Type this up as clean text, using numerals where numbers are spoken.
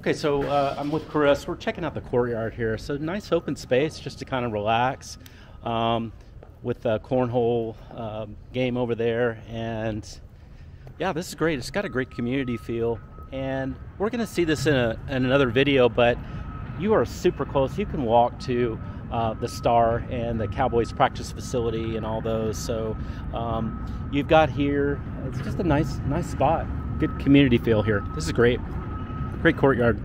Okay, so I'm with Chris. We're checking out the courtyard here. So nice open space just to kind of relax with a cornhole game over there. And yeah, this is great. It's got a great community feel. And we're going to see this in another video, but you are super close. You can walk to the Star and the Cowboys practice facility and all those. So you've got here, it's just a nice spot. Good community feel here. This is great. Great courtyard.